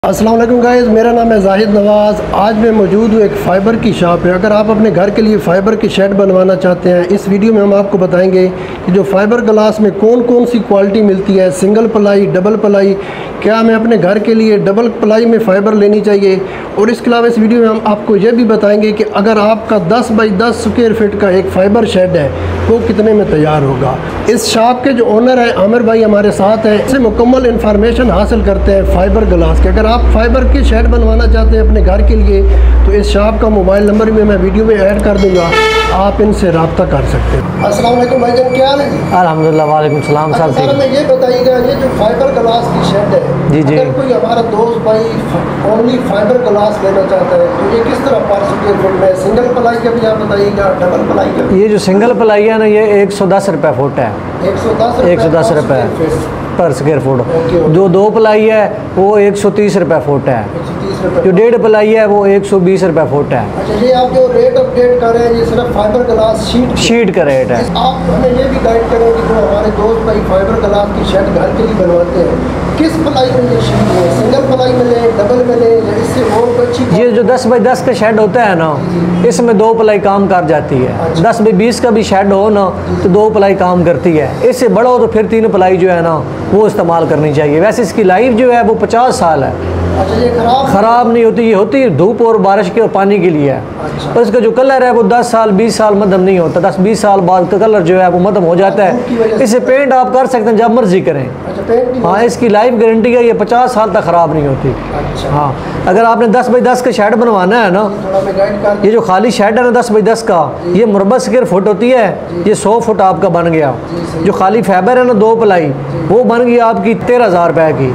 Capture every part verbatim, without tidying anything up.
अस्सलाम वालेकुम गाइस, मेरा नाम है जाहिद नवाज़। आज मैं मौजूद हूँ एक फ़ाइबर की शॉप है। अगर आप अपने घर के लिए फ़ाइबर की शेड बनवाना चाहते हैं, इस वीडियो में हम आपको बताएंगे कि जो फ़ाइबर ग्लास में कौन कौन सी क्वालिटी मिलती है, सिंगल प्लाई, डबल प्लाई, क्या हमें अपने घर के लिए डबल प्लाई में फ़ाइबर लेनी चाहिए। और इसके अलावा इस वीडियो में हम आपको ये भी बताएंगे कि अगर आपका दस बाई दस स्क्वायर फीट का एक फ़ाइबर शेड है वो कितने में तैयार होगा। इस शॉप के जो ओनर हैं आमिर भाई हमारे साथ हैं, इससे मुकम्मल इन्फॉर्मेशन हासिल करते हैं फ़ाइबर ग्लास के। अगर आप फाइबर की शेड बनवाना चाहते हैं अपने घर के लिए तो इस शॉप का मोबाइल नंबर भी मैं वीडियो में ऐड कर दूंगा, आप इनसे रब्ता कर सकते हैं। अस्सलाम वालेकुम भाईजान, क्या हाल है? अल्हम्दुलिल्लाह, वालेकुम सलाम साहब। सर हमें ये बताइएगा, ये जो फाइबर ग्लास की शेड है, जी जी, अगर कोई हमारा दोस्त भाई ओनली फाइबर ग्लास लेना चाहता है तो ये किस तरह पर स्क्वायर फीट में, सिंगल प्लाई का भी आप बताइएगा, डबल प्लाई का? ये जो सिंगल प्लाई है ना, ये एक सौ दस रुपये फुट है। एक सौ दस एक सौ दस रुपये पर स्क्वायर फुट। जो दो प्लाई है वो एक सौ तीस रुपये फुट है। जो डेढ़ प्लाई है वो एक सौ बीस रुपये फुट है। अच्छा, ये आप जो रेट अपडेट कर रहे हैं ये सिर्फ फाइबर ग्लास शीट शीट का रेट है। आप हमें ये भी गाइड करें कि जो हमारे दोस्त भाई फाइबर ग्लास की शेड घर के लिए बनवाते हैं, किस प्लाई में ये शीट है, सिंगल प्लाई में लें, डबल में लें, या इससे और अच्छी? ये जो दस बाई दस का शेड होता है ना, इसमें दो प्लाई काम कर जाती है। अच्छा। दस बाई बीस का भी शेड हो ना तो दो प्लाई काम करती है। इससे बड़ा हो तो फिर तीन प्लाई जो है ना वो इस्तेमाल करनी चाहिए। वैसे इसकी लाइफ जो है वो पचास साल है। अच्छा, ये खराब ख़राब नहीं होती। ये होती है धूप और बारिश के और पानी के लिए है। अच्छा। और इसका जो कलर है वो दस साल बीस साल मध्यम नहीं होता। दस बीस साल बाद का कलर जो है वो मध्यम हो जाता है। इसे पेंट आप कर सकते हैं जब मर्जी करें। अच्छा, पेंट भी? हाँ, इसकी लाइफ गारंटी है, ये पचास साल तक ख़राब नहीं होती। अच्छा। हाँ, अगर आपने दस बाई दस का शेड बनवाना है ना, थोड़ा मैं गाइड कर। ये जो खाली शेड है ना दस बाई दस का, ये मुरबा स्क्वायर फुट होती है। ये सौ फुट आपका बन गया। जो खाली फाइबर है ना दो प्लाई, वो बन गई आपकी तेरह हज़ार रुपये की।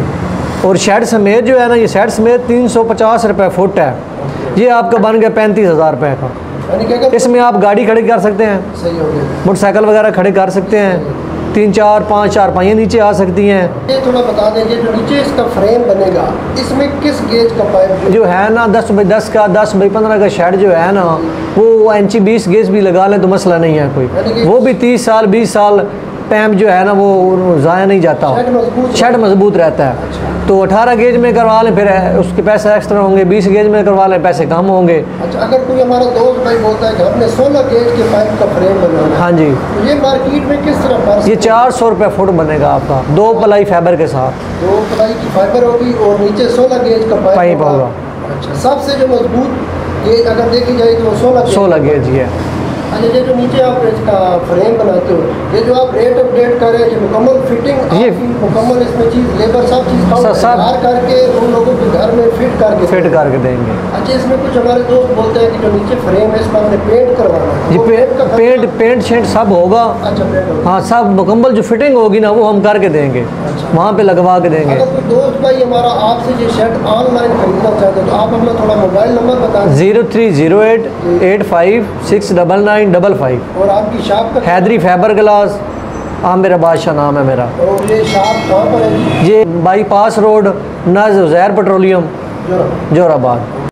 और शेड समेत जो है ना, ये शेड समेत तीन सौ पचास रुपये फुट है। ये आपका बन गया पैंतीस हज़ार रुपये का। इसमें आप गाड़ी खड़ी कर सकते हैं, सही हो गया, मोटरसाइकिल वगैरह खड़े कर सकते हैं। तीन चार पाँच चार पाइयाँ नीचे आ सकती हैं। ये थोड़ा बता दें, ये जो नीचे इसका फ्रेम बनेगा इसमें किस गेज का पाइप जो है ना दस बाई दस का, दस बाई पंद्रह का शेड जो है ना, वो इंची बीस गेज भी लगा लें तो मसला नहीं है कोई। वो भी तीस साल बीस साल पैम्प जो है ना वो ज़ाया नहीं जाता, शेड मजबूत रहता है। अच्छा। तो अठारह गेज में करवा लें फिर उसके पैसे एक्स्ट्रा होंगे, बीस गेज में करवा लें पैसे कम होंगे। अच्छा, अगर कोई हमारा दोस्त भाई बोलता है कि हमने सोलह गेज के पाइप का फ्रेम बनवाना है, हाँ जी, तो ये मार्केट में किस तरह पर? ये चार सौ रुपये फुट बनेगा आपका, दो प्लाई फाइबर के साथ। दो प्लाई की फाइबर होगी और नीचे सोलह गेज का पाइप पाइप होगा। अच्छा, सबसे जो मजबूत गेज अगर देखी जाए तो सोलह सोलह गेज ही है। अच्छा, ये जो नीचे आप इसका फ्रेम बनाते हो, ये जो आप रेट अपडेट कर रहे हैं, ये मुकम्मल फिटिंग, ये मुकम्मल इसमें चीज़ लेबर सब चीज़ सब- सब तैयार करके उन लोगों के घर में फिट करके फिट करके देंगे। अच्छा, इसमें कुछ हमारे दोस्त बोलते हैं कि जो नीचे फ्रेम है इसमें हमने पेंट करवाना है, ये वो पे, पेंट का खर्चा- पेंट पेंट शेंट सब होगा। अच्छा, पेंट होगा। हाँ, सब मुकम्मल जो फिटिंग होगी ना वो हम करके देंगे, अच्छा। वहाँ पे लगवा के देंगे। अगर कोई दोस्त भाई हमारा आपसे ये शर्ट ऑनलाइन खरीदना चाहते हैं तो आप अपना थोड़ा मोबाइल नंबर बता दें। Zero three zero eight eight five six double nine double five. और आपकी शॉप का? हैदरी फाइबर ग्लास, आमिर बादशाह नाम है मेरा। और ये शॉप कहाँ पर है? ये बाईपास रोड, नज़ ज़ैर पेट्रोलियम, जो जोराबाद।